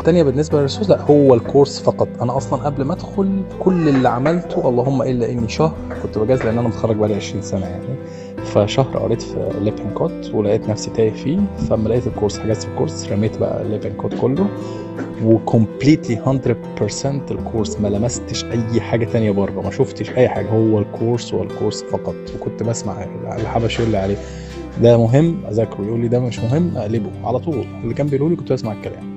تانية بالنسبة للريسورس، لا هو الكورس فقط. انا اصلا قبل ما ادخل كل اللي عملته اللهم الا اني شهر كنت بجهز، لان انا متخرج بقالي 20 سنة يعني. فشهر قريت في ليبن كود ولقيت نفسي تايه فيه، فلما لقيت الكورس حجزت في الكورس، رميت بقى ليبن كود كله وكومبليتلي 100% الكورس، ما لمستش اي حاجة تانية بره، ما شفتش اي حاجة، هو الكورس والكورس فقط. وكنت بسمع الحبش يقول لي عليه ده مهم اذاكره، يقول لي ده مش مهم اقلبه على طول، اللي كان بيقول لي كنت بسمع الكلام.